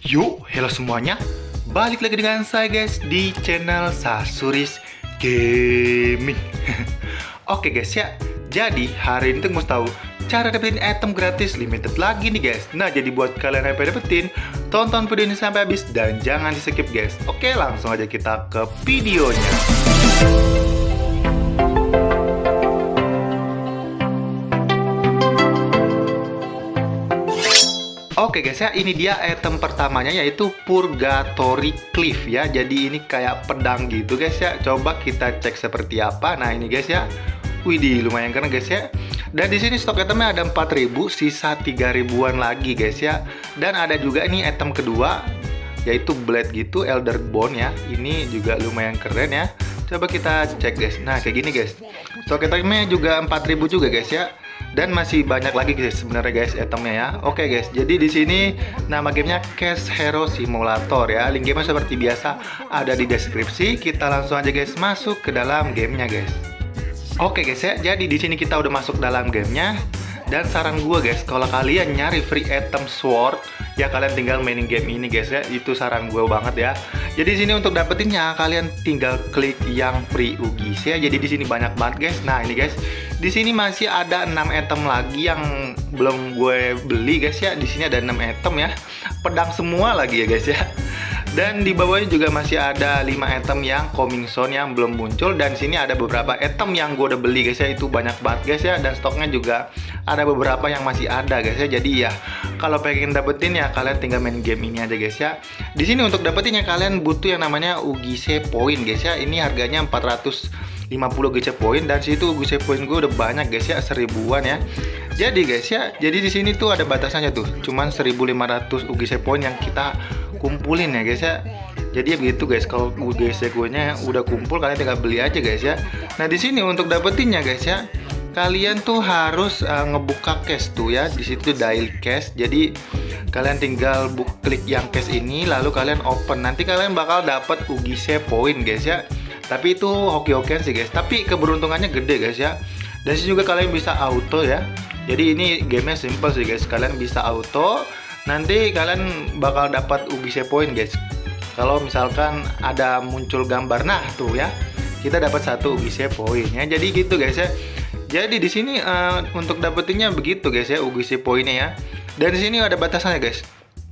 Yuk, hello semuanya. Balik lagi dengan saya guys di channel Sasuris Gaming. Oke guys ya, jadi hari ini tuh mau tahu cara dapetin item gratis limited lagi nih guys. Nah, jadi buat kalian yang pengen dapetin, tonton video ini sampai habis dan jangan di skip guys. Oke, langsung aja kita ke videonya. Oke guys ya, ini dia item pertamanya yaitu Purgatory Cliff ya. Jadi ini kayak pedang gitu guys ya. Coba kita cek seperti apa. Nah ini guys ya. Widih, lumayan keren guys ya. Dan di sini stok itemnya ada 4000, sisa 3000-an lagi guys ya. Dan ada juga ini item kedua yaitu blade gitu, Elder Bone ya. Ini juga lumayan keren ya. Coba kita cek guys. Nah kayak gini guys. Stok itemnya juga 4000 juga guys ya. Dan masih banyak lagi guys sebenarnya guys itemnya ya. Oke guys, jadi di sini nama gamenya Cash Hero Simulator ya. Link gamenya seperti biasa ada di deskripsi. Kita langsung aja guys masuk ke dalam gamenya guys. Oke guys ya, jadi di sini kita udah masuk dalam gamenya. Dan saran gue guys, kalau kalian nyari free item sword, ya kalian tinggal mainin game ini guys ya. Itu saran gue banget ya. Jadi di sini untuk dapetinnya kalian tinggal klik yang free UGC ya. Jadi di sini banyak banget guys. Nah ini guys, di sini masih ada 6 item lagi yang belum gue beli guys ya. Di sini ada 6 item ya. Pedang semua lagi ya guys ya. Dan di bawahnya juga masih ada 5 item yang coming soon yang belum muncul. Dan di sini ada beberapa item yang gue udah beli guys ya. Itu banyak banget guys ya. Dan stoknya juga ada beberapa yang masih ada guys ya. Jadi ya kalau pengen dapetin ya kalian tinggal main game ini aja guys ya. Di sini untuk dapetinnya kalian butuh yang namanya UGC point guys ya. Ini harganya 450 UGC point. Dan situ UGC point gue udah banyak guys ya, 1000-an ya. Jadi guys ya, jadi di sini tuh ada batasannya tuh. Cuman 1500 UGC point yang kita kumpulin ya guys ya. Jadi ya begitu guys, kalau UGC nya udah kumpul kalian tinggal beli aja guys ya. Nah di sini untuk dapetinnya guys ya, kalian tuh harus ngebuka cache tuh ya. Di situ daily cache. Jadi kalian tinggal klik yang cache ini lalu kalian open. Nanti kalian bakal dapat UGC point guys ya. Tapi itu hoki-hokian sih guys. Tapi keberuntungannya gede guys ya. Dan sini juga kalian bisa auto ya. Jadi ini gamenya simple sih guys. Kalian bisa auto. Nanti kalian bakal dapat UGC point guys. Kalau misalkan ada muncul gambar, nah tuh ya, kita dapat 1 UGC point ya. Jadi gitu guys ya. Jadi di sini untuk dapetinnya begitu guys ya, UGC poinnya ya. Dan di sini ada batasannya guys.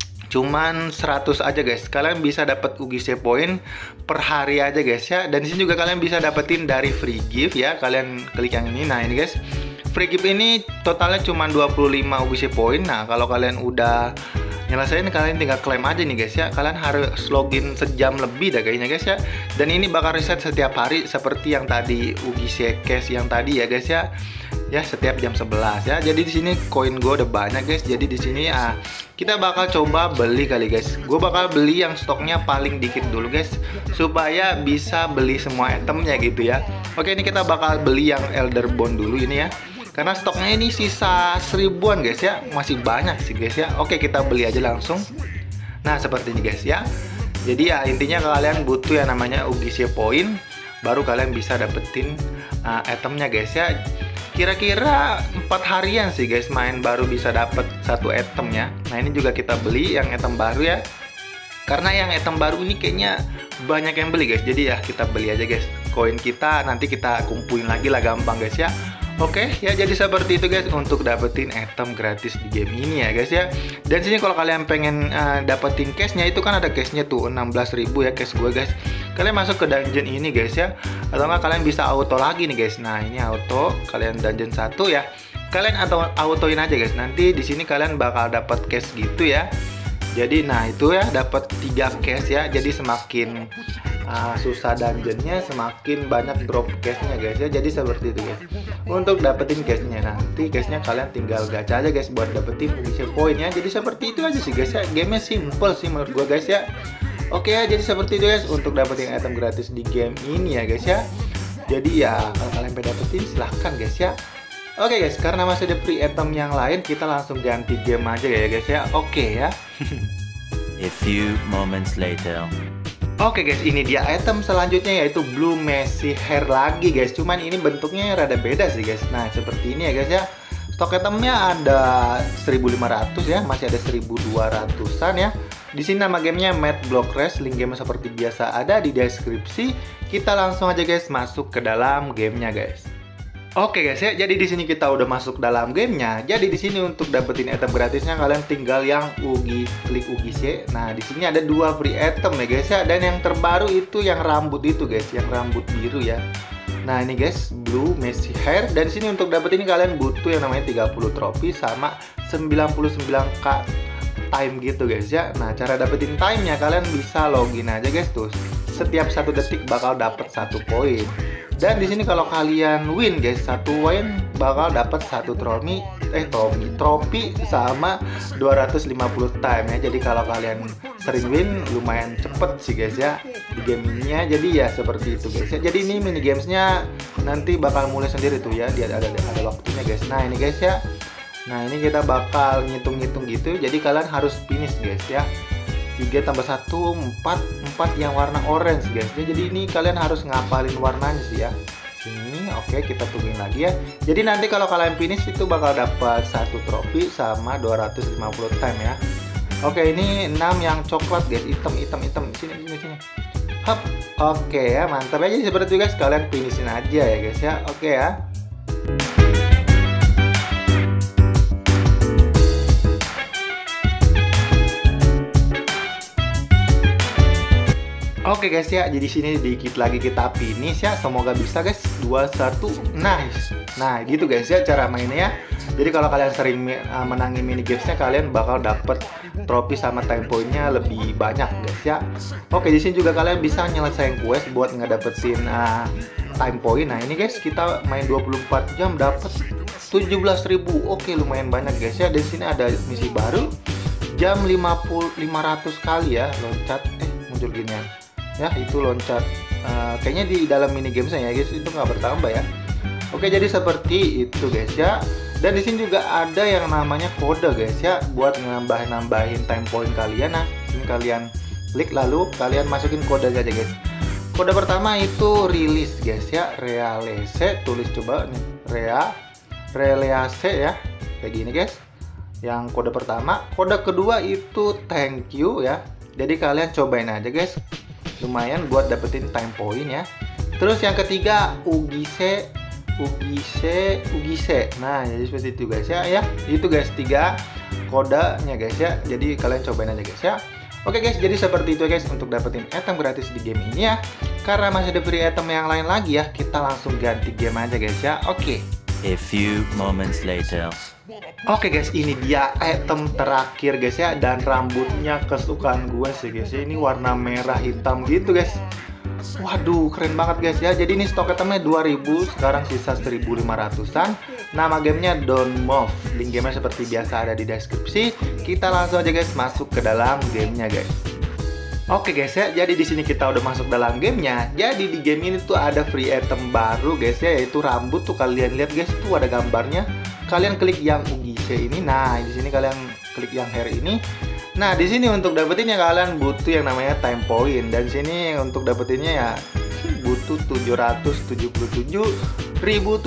Cuman 100 aja guys. Kalian bisa dapat UGC point per hari aja guys ya. Dan di sini juga kalian bisa dapetin dari free gift ya. Kalian klik yang ini. Nah, ini guys. Free gift ini totalnya cuma 25 UGC point. Nah, kalau kalian udah nyelesain kalian tinggal klaim aja nih guys ya. Kalian harus login sejam lebih dah kayaknya guys ya. Dan ini bakal reset setiap hari seperti yang tadi UGC cash yang tadi ya guys ya. Ya setiap jam 11 ya. Jadi di sini koin gue udah banyak guys. Jadi di sini kita bakal coba beli kali guys. Gue bakal beli yang stoknya paling dikit dulu guys, supaya bisa beli semua itemnya gitu ya. Oke, ini kita bakal beli yang Elder Bone dulu ini ya. Karena stoknya ini sisa 1000-an guys ya. Masih banyak sih guys ya. Oke, kita beli aja langsung. Nah, seperti ini guys ya. Jadi ya intinya kalian butuh yang namanya UGC point, baru kalian bisa dapetin itemnya guys ya. Kira-kira 4 harian sih guys main baru bisa dapet 1 item ya. Nah ini juga kita beli yang item baru ya. Karena yang item baru ini kayaknya banyak yang beli guys. Jadi ya kita beli aja guys. Koin kita nanti kita kumpulin lagi lah, gampang guys ya. Oke ya, jadi seperti itu guys untuk dapetin item gratis di game ini ya guys ya. Dan sini kalau kalian pengen dapetin cashnya, itu kan ada cashnya tuh 16.000 ya cash gue guys. Kalian masuk ke dungeon ini guys ya. Atau enggak kalian bisa auto lagi nih guys. Nah ini auto, kalian dungeon 1 ya. Kalian autoin aja guys. Nanti di sini kalian bakal dapat cash gitu ya. Jadi nah itu ya, dapat 3 cash ya. Jadi semakin susah dungeonnya semakin banyak drop cashnya guys ya. Jadi seperti itu guys untuk dapetin cashnya. Nanti cashnya kalian tinggal gacha aja guys buat dapetin UGC point ya. Jadi seperti itu aja sih guys ya. Gamenya simple sih menurut gua guys ya. Oke ya, jadi seperti itu guys untuk dapetin item gratis di game ini ya guys ya. Jadi ya kalau kalian pengen dapetin silahkan guys ya. Oke guys, karena masih ada free item yang lain, kita langsung ganti game aja ya guys ya. Oke ya. A few moments later. Oke guys, ini dia item selanjutnya yaitu Blue Messy Hair lagi guys. Cuman ini bentuknya rada beda sih guys. Nah seperti ini ya guys ya. Stok itemnya ada 1500 ya, masih ada 1200-an ya. Di sini nama gamenya Mad Block Race, link game seperti biasa ada di deskripsi. Kita langsung aja guys masuk ke dalam gamenya guys. Oke guys ya, jadi di sini kita udah masuk dalam gamenya. Jadi di sini untuk dapetin item gratisnya kalian tinggal yang klik UGC. Nah di sini ada 2 free item ya guys ya, dan yang terbaru itu yang rambut itu guys, yang rambut biru ya. Nah ini guys, blue messy hair, dan di sini untuk dapetin kalian butuh yang namanya 30 trofi sama 99k time gitu guys ya. Nah cara dapetin timenya kalian bisa login aja guys tuh. Setiap 1 detik bakal dapet 1 poin. Dan di sini kalau kalian win guys, 1 win bakal dapat 1 trofi sama 250 time ya. Jadi kalau kalian sering win lumayan cepet sih guys ya di gamenya. Jadi ya seperti itu guys ya. Jadi ini mini gamesnya nanti bakal mulai sendiri tuh ya. Dia ada waktunya guys. Nah ini guys ya. Nah ini kita bakal ngitung-ngitung gitu. Jadi kalian harus finish guys ya. 3 tambah 1 4 yang warna orange guys. Jadi ini kalian harus ngapalin warnanya sih ya. Sini oke, kita tungguin lagi ya. Jadi nanti kalau kalian finish itu bakal dapat 1 trofi sama 250 time ya. Oke, ini 6 yang coklat guys, hitam. Sini. Hop. Oke ya, mantap aja seperti itu guys. Kalian finishin aja ya guys ya. Oke ya. Oke guys ya, jadi sini dikit lagi kita finish ya. Semoga bisa guys. 2 1 nice. Nah, gitu guys ya cara mainnya ya. Jadi kalau kalian sering menangin mini gamesnya, kalian bakal dapet trofi sama time pointnya lebih banyak guys ya. Oke, di sini juga kalian bisa nyelesain quest buat ngedapetin time point. Nah, ini guys kita main 24 jam dapet 17.000. Oke, lumayan banyak guys ya. Di sini ada misi baru. Jam 500 kali ya loncat. Muncul ginian. Ya itu loncat kayaknya di dalam mini gamesnya ya guys, itu nggak bertambah ya. Oke, jadi seperti itu guys ya. Dan di sini juga ada yang namanya kode guys ya, buat nambahin time point kalian. Nah ini kalian klik lalu kalian masukin kode aja guys. Kode pertama itu release guys ya, realize, tulis coba nih realize ya, kayak gini guys. Yang kode pertama. Kode kedua itu thank you ya. Jadi kalian cobain aja guys, lumayan buat dapetin time point ya. Terus yang ketiga UGC. Nah jadi seperti itu guys ya. Itu guys 3 kodenya guys ya. Jadi kalian cobain aja guys ya. Oke guys, jadi seperti itu guys untuk dapetin item gratis di game ini ya. Karena masih ada free item yang lain lagi ya, kita langsung ganti game aja guys ya. Oke. A few moments later. Oke guys, ini dia item terakhir guys ya, dan rambutnya kesukaan gue sih guys. Ini warna merah hitam gitu guys. Waduh, keren banget guys ya. Jadi ini stok itemnya 2000, sekarang sisa 1500-an. Nama gamenya Don't Move. Link gamenya seperti biasa ada di deskripsi. Kita langsung aja guys masuk ke dalam gamenya guys. Oke guys ya, jadi di sini kita udah masuk dalam gamenya. Jadi di game ini tuh ada free item baru guys ya, yaitu rambut tuh. Kalian lihat guys, tuh ada gambarnya. Kalian klik yang UGC ini. Nah, di sini kalian klik yang hair ini. Nah, di sini untuk dapetinnya kalian butuh yang namanya time point. Dan di sini untuk dapetinnya ya butuh 777.777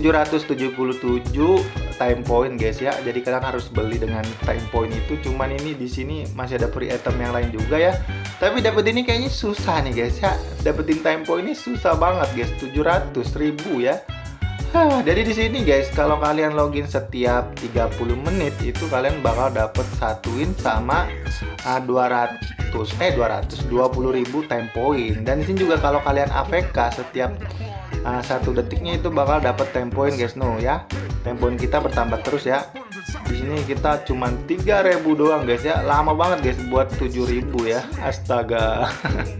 time point guys ya. Jadi kalian harus beli dengan time point itu. Cuman ini di sini masih ada free item yang lain juga ya. Tapi dapet ini kayaknya susah nih guys ya. Dapetin time point ini susah banget guys. 700.000 ya. Jadi di sini guys, kalau kalian login setiap 30 menit itu kalian bakal dapet 1 win sama 20.000 time point. Dan di sini juga kalau kalian AFK setiap 1 detiknya itu bakal dapet time point guys. Ya, time point kita bertambah terus ya. Di sini kita cuman 3.000 doang guys ya. Lama banget guys buat 7.000 ya. Astaga.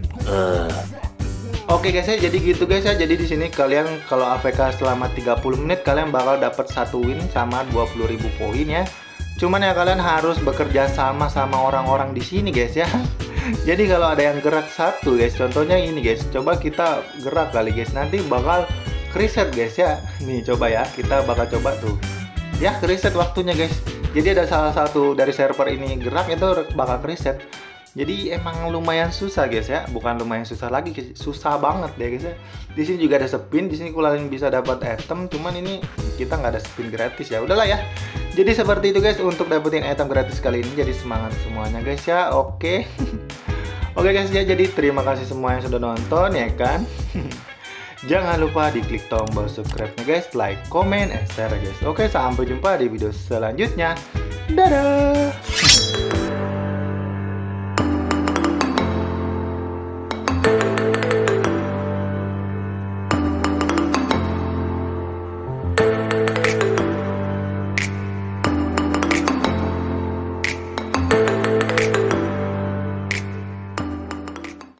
Oke guys ya, jadi gitu guys ya. Jadi di sini kalian kalau AFK selama 30 menit kalian bakal dapat 1 win sama 20.000 poin ya. Cuman ya kalian harus bekerja sama orang-orang di sini guys ya. Jadi kalau ada yang gerak satu guys, contohnya ini guys, coba kita gerak kali guys, nanti bakal reset guys ya. Nih coba ya, kita bakal coba tuh. Ya, reset waktunya guys. Jadi ada salah satu dari server ini gerak itu bakal reset. Jadi emang lumayan susah guys ya, bukan lumayan susah lagi, susah banget deh guys ya. Di sini juga ada spin, di sini kalian bisa dapat item, cuman ini kita nggak ada spin gratis ya. Udahlah ya. Jadi seperti itu guys untuk dapetin item gratis kali ini. Jadi semangat semuanya guys ya. Oke. Oke guys ya, jadi terima kasih semua yang sudah nonton ya kan. Jangan lupa diklik tombol subscribe-nya guys, like, comment, and share guys. Oke, sampai jumpa di video selanjutnya. Dadah.